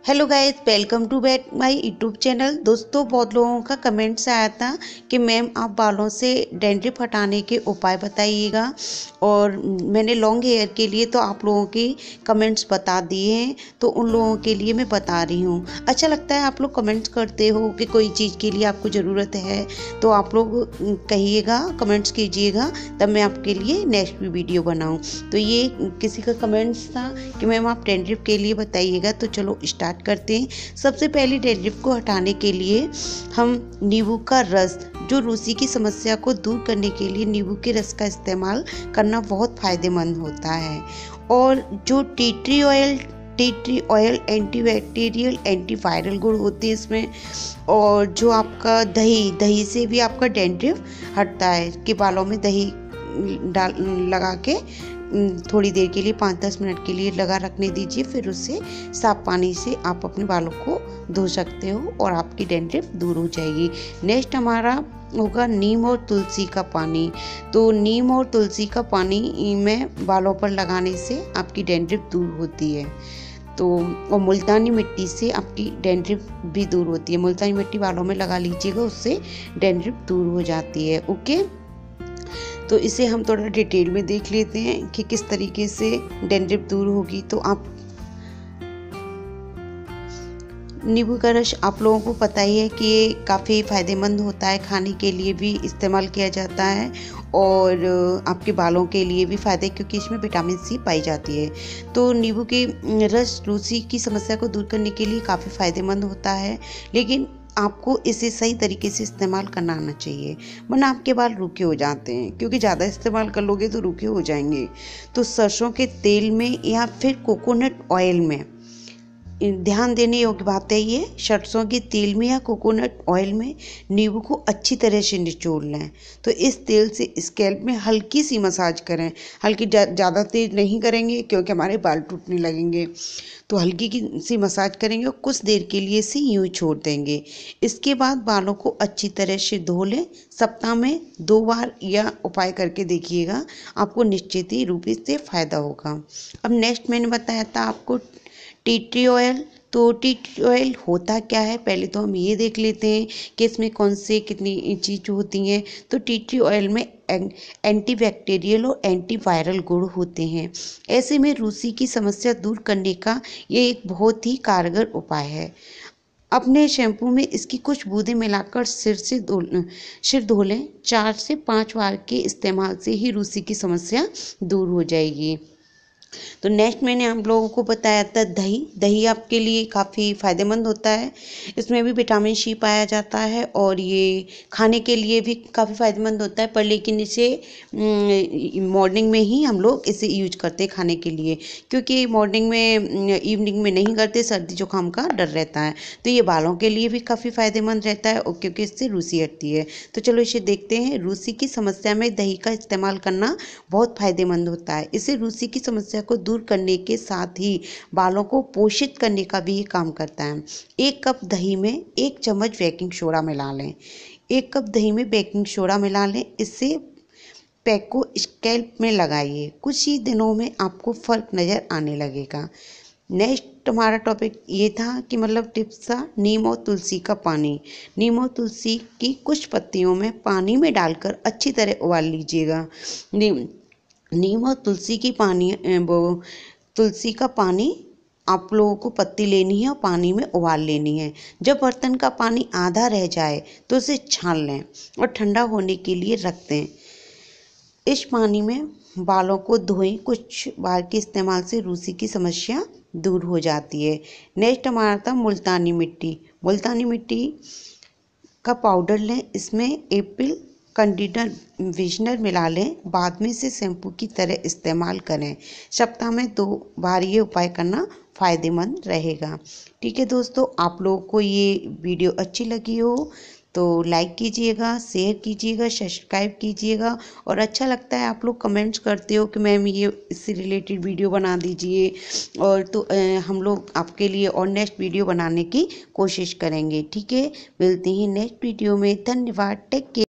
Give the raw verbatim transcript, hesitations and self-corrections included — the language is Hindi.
Hello guys, welcome to back my YouTube channel. दोस्तों, बहुत लोगों का कमेंट्स आया था कि मैम आप बालों से डैंड्रिफ हटाने के उपाय बताइएगा। और मैंने लॉन्ग हेयर के लिए तो आप लोगों की कमेंट्स बता दिए हैं, तो उन लोगों के लिए मैं बता रही हूँ। अच्छा लगता है आप लोग कमेंट्स करते हो कि कोई चीज़ के लिए आपको ज़रूरत है तो आप लोग कहिएगा, कमेंट्स कीजिएगा, तब मैं आपके लिए नेक्स्ट भी वीडियो बनाऊँ। तो ये किसी का कमेंट्स था कि मैम आप डैंड्रिफ के लिए बताइएगा, तो चलो स्टार्ट करते हैं। सबसे पहले डैंड्रिफ को हटाने के लिए हम नींबू का रस, जो रूसी की समस्या को दूर करने के लिए नींबू के रस का इस्तेमाल करना बहुत फायदेमंद होता है। और जो tea tree oil tea tree oil antibacterial antiviral गुण होते हैं इसमें। और जो आपका दही दही से भी आपका डैंड्रिफ हटता है कि बालों में दही डाल लगा के थोड़ी देर के लिए पाँच दस मिनट के लिए लगा रखने दीजिए, फिर उससे साफ पानी से आप अपने बालों को धो सकते हो और आपकी डैंड्रिफ दूर हो जाएगी। नेक्स्ट हमारा होगा नीम और तुलसी का पानी। तो नीम और तुलसी का पानी में बालों पर लगाने से आपकी डैंड्रिफ दूर होती है। तो और मुल्तानी मिट्टी से आपकी डैंड्रिफ भी दूर होती है। मुल्तानी मिट्टी बालों में लगा लीजिएगा, उससे डैंड्रिफ दूर हो जाती है। ओके, तो इसे हम थोड़ा डिटेल में देख लेते हैं कि किस तरीके से डैंड्रिफ दूर होगी। तो आप नींबू का रस आप लोगों को पता ही है कि ये काफ़ी फ़ायदेमंद होता है, खाने के लिए भी इस्तेमाल किया जाता है और आपके बालों के लिए भी फ़ायदे, क्योंकि इसमें विटामिन सी पाई जाती है। तो नींबू के रस रूसी की समस्या को दूर करने के लिए काफ़ी फ़ायदेमंद होता है, लेकिन आपको इसे सही तरीके से इस्तेमाल करना आना चाहिए, वरना आपके बाल रूखे हो जाते हैं, क्योंकि ज़्यादा इस्तेमाल कर लोगे तो रूखे हो जाएंगे। तो सरसों के तेल में या फिर कोकोनट ऑयल में, ध्यान देने योग्य बात है ये, सरसों के तेल में या कोकोनट ऑयल में नींबू को अच्छी तरह से निचोड़ लें। तो इस तेल से स्कैल्प में हल्की सी मसाज करें। हल्की, ज़्यादा तेज नहीं करेंगे क्योंकि हमारे बाल टूटने लगेंगे। तो हल्की की सी मसाज करेंगे और कुछ देर के लिए इसे यूँ छोड़ देंगे। इसके बाद बालों को अच्छी तरह से धो लें। सप्ताह में दो बार यह उपाय करके देखिएगा, आपको निश्चित ही रूप से फ़ायदा होगा। अब नेक्स्ट मैंने बताया था आपको टी ट्री ऑयल। तो टी ट्री ऑयल होता क्या है, पहले तो हम ये देख लेते हैं कि इसमें कौन से कितनी चीज़ होती हैं। तो टी ट्री ऑयल में एंटीबैक्टीरियल और एंटीवायरल गुण होते हैं। ऐसे में रूसी की समस्या दूर करने का ये एक बहुत ही कारगर उपाय है। अपने शैम्पू में इसकी कुछ बूंदें मिलाकर सिर से धो सिर धो लें। चार से पाँच बार के इस्तेमाल से ही रूसी की समस्या दूर हो जाएगी। तो नेक्स्ट मैंने आप लोगों को बताया था दही। दही आपके लिए काफ़ी फ़ायदेमंद होता है, इसमें भी विटामिन सी पाया जाता है और ये खाने के लिए भी काफ़ी फ़ायदेमंद होता है, पर लेकिन इसे मॉर्निंग में ही हम लोग इसे यूज करते हैं खाने के लिए, क्योंकि मॉर्निंग में इवनिंग में नहीं करते, सर्दी जुकाम का डर रहता है। तो ये बालों के लिए भी काफ़ी फ़ायदेमंद रहता है और क्योंकि इससे रूसी हटती है। तो चलो इसे देखते हैं। रूसी की समस्या में दही का इस्तेमाल करना बहुत फ़ायदेमंद होता है। इसे रूसी की समस्या को दूर करने के साथ ही बालों को पोषित करने का भी ये काम करता है। एक कप दही में एक चम्मच बेकिंग सोडा मिला लें। एक कप दही में बेकिंग सोडा मिला लें। इससे पैक को स्कैल्प में लगाइए। कुछ ही दिनों में आपको फ़र्क नज़र आने लगेगा। नेक्स्ट हमारा टॉपिक ये था कि मतलब टिप्स था नीम और तुलसी का पानी। नीम और तुलसी की कुछ पत्तियों में पानी में डालकर अच्छी तरह उबाल लीजिएगा। नीम नीम और तुलसी की पानी वो तुलसी का पानी आप लोगों को पत्ती लेनी है और पानी में उबाल लेनी है। जब बर्तन का पानी आधा रह जाए तो उसे छान लें और ठंडा होने के लिए रख दें। इस पानी में बालों को धोएं। कुछ बार के इस्तेमाल से रूसी की समस्या दूर हो जाती है। नेक्स्ट हमारा था मुल्तानी मिट्टी। मुल्तानी मिट्टी का पाउडर लें। इसमें एप्रिल कंडीशनर विशनर मिला लें। बाद में इसे शैम्पू की तरह इस्तेमाल करें। सप्ताह में दो बार ये उपाय करना फ़ायदेमंद रहेगा। ठीक है दोस्तों, आप लोगों को ये वीडियो अच्छी लगी हो तो लाइक कीजिएगा, शेयर कीजिएगा, सब्सक्राइब कीजिएगा। और अच्छा लगता है आप लोग कमेंट्स करते हो कि मैम ये इससे रिलेटेड वीडियो बना दीजिए, और तो ए, हम लोग आपके लिए और नेक्स्ट वीडियो बनाने की कोशिश करेंगे। ठीक है, मिलते हैं नेक्स्ट वीडियो में। धन्यवाद, टेक केयर।